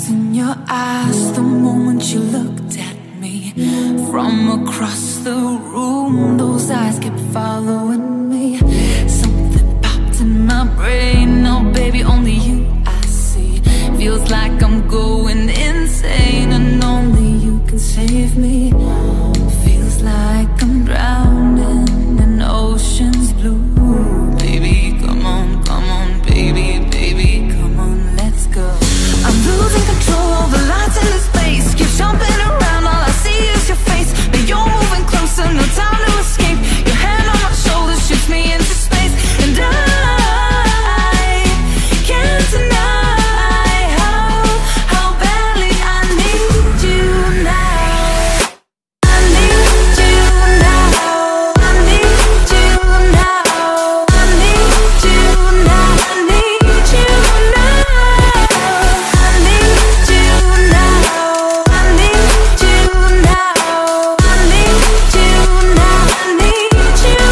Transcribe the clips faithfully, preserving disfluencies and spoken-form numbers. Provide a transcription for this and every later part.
trapped in your eyes the moment you looked at me. From across the room, those eyes kept following me. Something popped in my brain, oh baby, only you I see. Feels like I'm going insane and only you can save me. Feels like I'm drowning in ocean's blue. Baby, come on, come on, baby, baby, come on, let's go. I'm losing control of the lights in this space. Keep jumping around, all I see is your face. But you're moving closer, no time to escape. Your hand on my shoulder shoots me into space. And I can't deny how, how badly I need you now. I need you now. I need you now. I need you now. I need you now. I need you now. I need you now. I need you now. I need you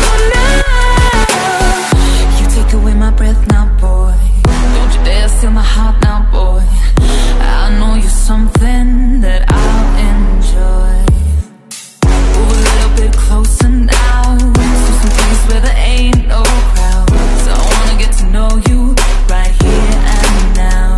now. You take away my breath now, boy. Don't you dare steal my heart now, boy. I know you're something that I'll enjoy. Move a little bit closer now, to some place where there ain't no crowds. I wanna get to know you right here and now.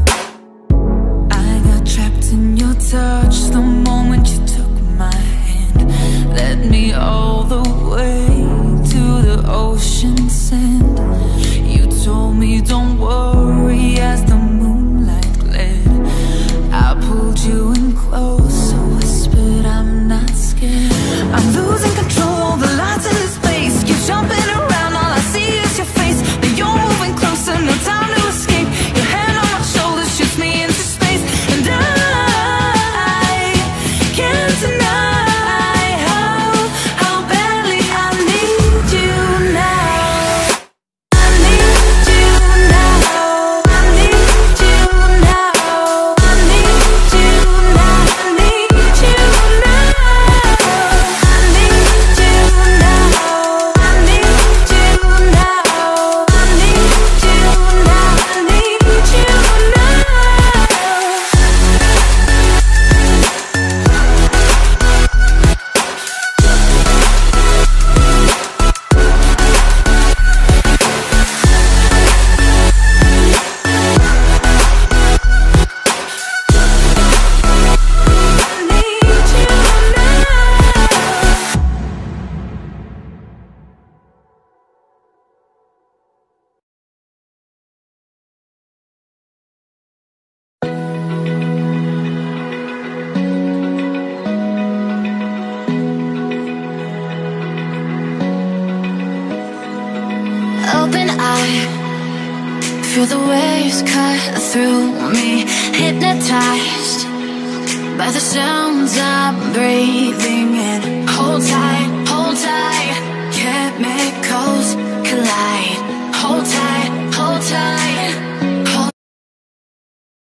I got trapped in your touch the moment you took my hand. Led me all the way to the ocean sand. You told me don't worry as the moonlight glared. I pulled you in close, whispered I'm not scared. I'm losing control of the lights in this space. Keep jumping around, all I see is your face. But you're moving closer, no time to escape. Your hand on my shoulder shoots me into space. And I can't deny how, how badly I need you now. I need you now. I need you now. I need you now. I need you now. I need you now. I need you now. I need you now. I need you now. Open eye, feel the waves cut through me. Hypnotized by the sounds I'm breathing in. Hold tight, hold tight, chemicals collide.